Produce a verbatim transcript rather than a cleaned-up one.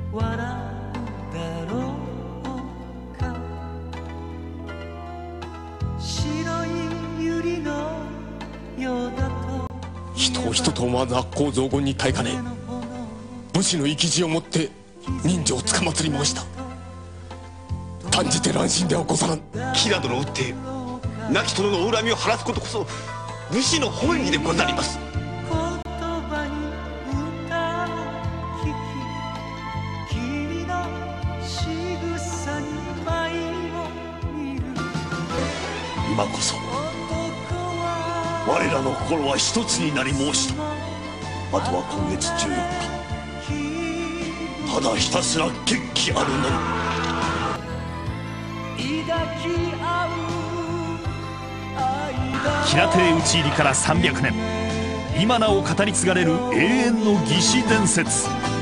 笑うだろうか。白い百合のようだと人を人と思わぬ悪行雑言に耐えかね、武士の意気地をもって人情をつかまつり申した。断じて乱心ではござらん。 吉良殿を討って亡き殿のお恨みを晴らすことこそ武士の本意でござります。今こそ我らの心は一つになり申した。あとは今月じゅうよっか、ただひたすら決起あるのみ。 吉良邸討ち入りからさんびゃくねん、今なお語り継がれる永遠の義士伝説。